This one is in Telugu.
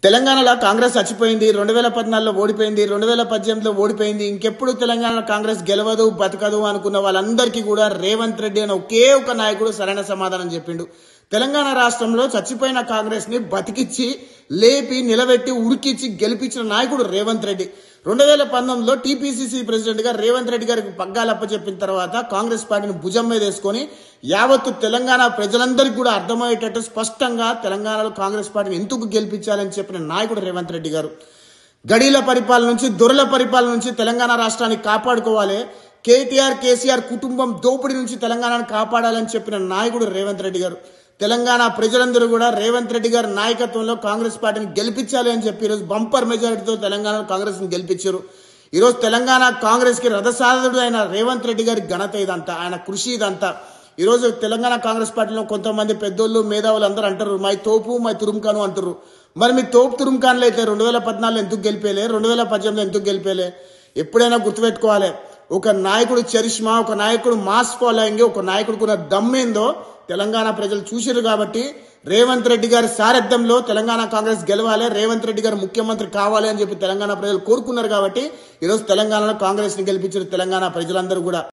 తెలంగాణలో కాంగ్రెస్ చచ్చిపోయింది. 2014లో ఓడిపోయింది, 2018లో ఓడిపోయింది. ఇంకెప్పుడు తెలంగాణలో కాంగ్రెస్ గెలవదు, బతకదు అనుకున్న వాళ్ళందరికీ కూడా రేవంత్ రెడ్డి అనే ఒకే ఒక నాయకుడు సరైన సమాధానం చెప్పిండు. తెలంగాణ రాష్ట్రంలో చచ్చిపోయిన కాంగ్రెస్ ని బతికిచ్చి, లేపి, నిలబెట్టి, ఉరికిచ్చి గెలిపించిన నాయకుడు రేవంత్ రెడ్డి. 2019లో టీపీసీసీ ప్రెసిడెంట్ గా రేవంత్ రెడ్డి గారికి పగ్గాలు అప్పచెప్పిన తర్వాత కాంగ్రెస్ పార్టీని భుజం మీద వేసుకొని యావత్తు తెలంగాణ ప్రజలందరికీ కూడా అర్థమయ్యేటట్టు స్పష్టంగా తెలంగాణలో కాంగ్రెస్ పార్టీని ఎందుకు గెలిపించాలని చెప్పిన నాయకుడు రేవంత్ రెడ్డి గారు. గడీల పరిపాలన నుంచి, దొరల పరిపాలన నుంచి తెలంగాణ రాష్ట్రాన్ని కాపాడుకోవాలి, కేటీఆర్ కేసీఆర్ కుటుంబం దోపిడీ నుంచి తెలంగాణను కాపాడాలని చెప్పిన నాయకుడు రేవంత్ రెడ్డి గారు. తెలంగాణ ప్రజలందరూ కూడా రేవంత్ రెడ్డి గారి నాయకత్వంలో కాంగ్రెస్ పార్టీని గెలిపించాలి అని చెప్పి ఈరోజు బంపర్ మెజారిటీతో తెలంగాణలో కాంగ్రెస్ ని గెలిపించారు. ఈరోజు తెలంగాణ కాంగ్రెస్ కి రథసారథుడు అయిన రేవంత్ రెడ్డి గారి ఘనత ఇదంతా, ఆయన కృషి ఇదంతా. ఈరోజు తెలంగాణ కాంగ్రెస్ పార్టీలో కొంతమంది పెద్దోళ్ళు, మేధావులు అందరూ అంటారు మై తోపు మై తురుంకాను అంటారు. మరి మీ తోపు తురుంకాన్లు అయితే 2014లో ఎందుకు గెలిపేలే, 2018లో ఎందుకు గెలిపేలే? ఎప్పుడైనా గుర్తుపెట్టుకోవాలి, ఒక నాయకుడు చరిష్మా, ఒక నాయకుడు మాస్ ఫాలోయింగ్, ఒక నాయకుడుకున్న దమ్మేందో తెలంగాణ ప్రజలు చూసిరు. కాబట్టి రేవంత్ రెడ్డి గారి సారథ్యంలో తెలంగాణ కాంగ్రెస్ గెలవాలి, రేవంత్ రెడ్డి గారు ముఖ్యమంత్రి కావాలి అని చెప్పి తెలంగాణ ప్రజలు కోరుకున్నారు. కాబట్టి ఈరోజు తెలంగాణలో కాంగ్రెస్ ని గెలిపించారు తెలంగాణ ప్రజలందరూ కూడా.